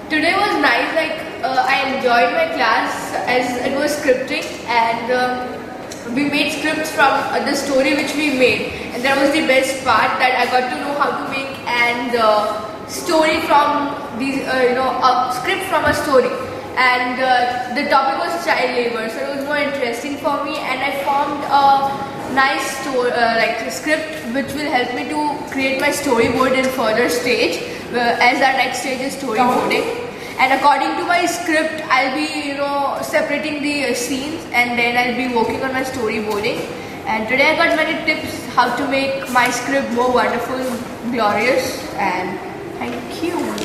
Today was nice. I enjoyed my class as it was scripting, and we made scripts from the story which we made, and that was the best part, that I got to know how to make and story from these, a script from a story. And the topic was child labor, so it was more interesting for me, and I formed a nice story, script, which will help me to create my storyboard in further stage, as our next stage is storyboarding. And according to my script, I'll be separating the scenes, and then I'll be working on my storyboarding. And today I got many tips how to make my script more wonderful, glorious, and thank you.